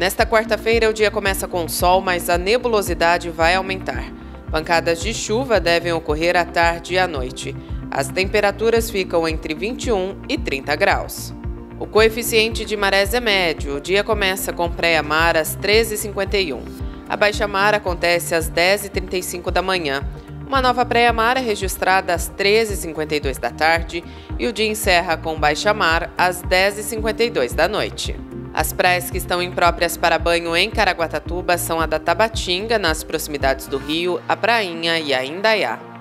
Nesta quarta-feira, o dia começa com sol, mas a nebulosidade vai aumentar. Pancadas de chuva devem ocorrer à tarde e à noite. As temperaturas ficam entre 21 e 30 graus. O coeficiente de marés é médio. O dia começa com praia-mar às 13h51. A baixa-mar acontece às 10h35 da manhã. Uma nova praia-mar é registrada às 13h52 da tarde e o dia encerra com baixa-mar às 10h52 da noite. As praias que estão impróprias para banho em Caraguatatuba são a da Tabatinga, nas proximidades do rio, a Prainha e a Indaiá.